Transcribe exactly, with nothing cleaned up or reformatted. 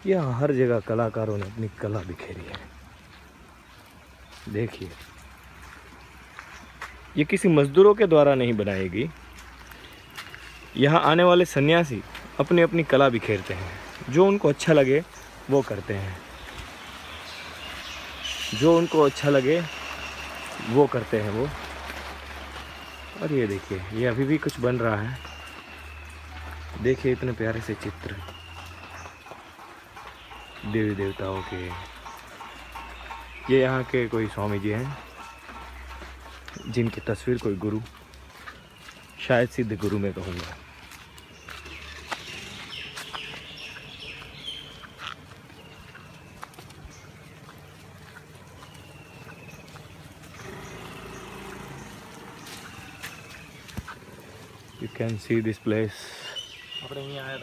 यहाँ हर जगह कलाकारों ने अपनी कला बिखेरी है। देखिए, ये किसी मजदूरों के द्वारा नहीं बनाई गई। यहाँ आने वाले सन्यासी अपनी अपनी कला बिखेरते हैं, जो उनको अच्छा लगे वो करते हैं, जो उनको अच्छा लगे वो करते हैं वो। और ये देखिए, ये अभी भी कुछ बन रहा है। देखिए इतने प्यारे से चित्र देवी देवताओं के। ये यहाँ के कोई स्वामी जी हैं, जिनकी तस्वीर कोई गुरु, शायद सिद्ध गुरु मैं कहूँगा। You can see this place.